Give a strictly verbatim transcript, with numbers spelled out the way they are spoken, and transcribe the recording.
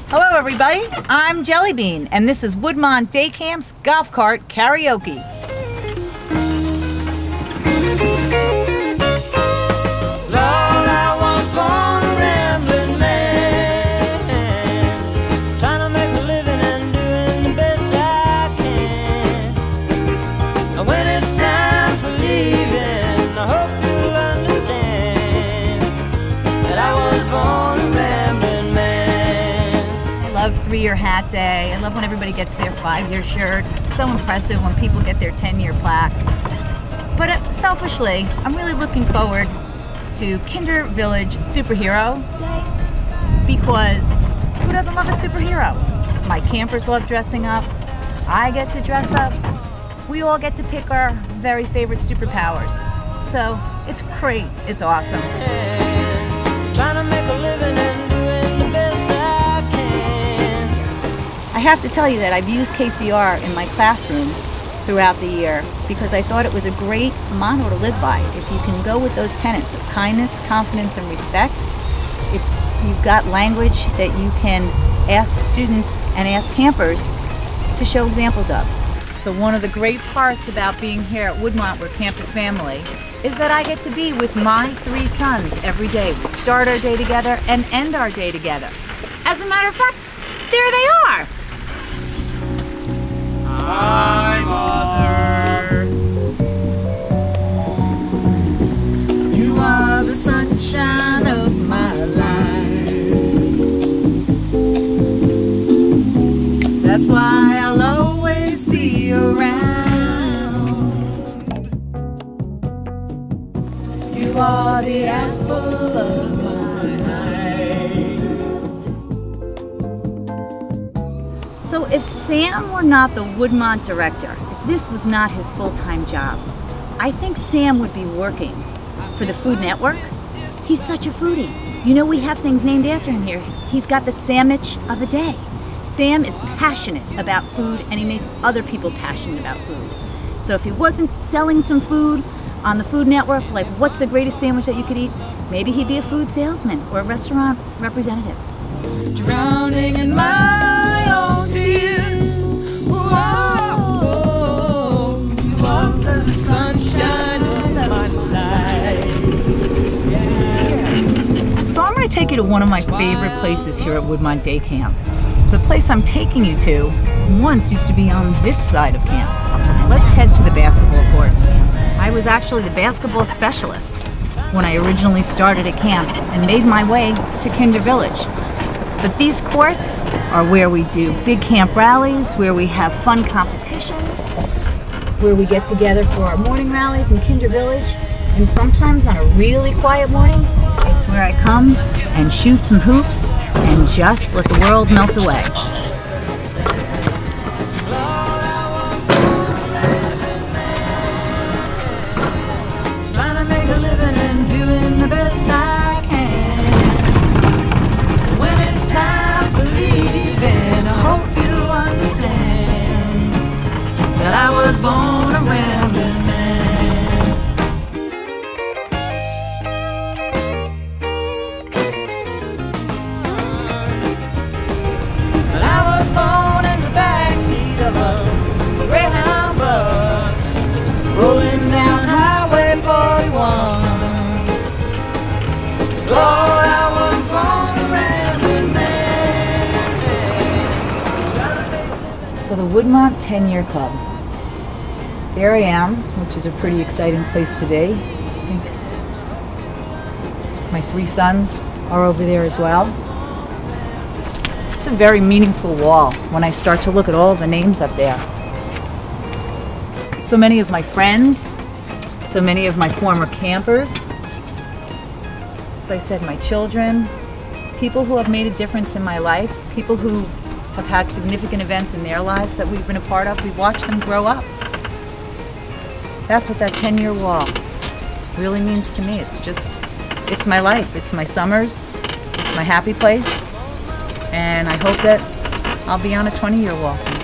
Hello everybody, I'm Jelly Bean, and this is Woodmont Day Camp's Golf Cart Karaoke. Three-year hat day. I love when everybody gets their five-year shirt. It's so impressive when people get their ten-year plaque. But uh, selfishly, I'm really looking forward to Kinder Village Superhero Day, because who doesn't love a superhero? My campers love dressing up. I get to dress up. We all get to pick our very favorite superpowers. So it's great. It's awesome. Trying to make a living and doing the best I can. I have to tell you that I've used K C R in my classroom throughout the year because I thought it was a great motto to live by. If you can go with those tenets of kindness, confidence, and respect, it's you've got language that you can ask students and ask campers to show examples of. So one of the great parts about being here at Woodmont, we're campus family, is that I get to be with my three sons every day. We start our day together and end our day together. As a matter of fact, there they are. Hi, Mother. You are the sunshine of my life. That's why I'll always be around. You are the apple of my eye. So if Sam were not the Woodmont director, if this was not his full-time job, I think Sam would be working for the Food Network. He's such a foodie. You know, we have things named after him here. He's got the sandwich of a day. Sam is passionate about food, and he makes other people passionate about food. So if he wasn't selling some food on the Food Network, like what's the greatest sandwich that you could eat, maybe he'd be a food salesman or a restaurant representative. Drowning in my own tears. Whoa, you are the sunshine of my life. Yeah. So I'm going to take you to one of my favorite places here at Woodmont Day Camp. The place I'm taking you to once used to be on this side of camp. Let's head to the basketball courts. I was actually the basketball specialist when I originally started at camp and made my way to Kinder Village. But these courts are where we do big camp rallies, where we have fun competitions, where we get together for our morning rallies in Kinder Village, and sometimes on a really quiet morning, it's where I come and shoot some hoops and just let the world melt away. Trying to make a living and doing the best I can. When it's time for leaving, I hope you understand that I was born a rambling man. But I was born in the backseat of a Greyhound bus, rolling down Highway forty-one. Lord, I was born a rambling man. So the Woodmont ten-year Club. There I am, which is a pretty exciting place to be. I think my three sons are over there as well. It's a very meaningful wall when I start to look at all the names up there. So many of my friends, so many of my former campers, as I said, my children, people who have made a difference in my life, people who have had significant events in their lives that we've been a part of. We've watched them grow up. That's what that ten-year wall really means to me. It's just, it's my life. It's my summers. It's my happy place. And I hope that I'll be on a twenty-year wall someday.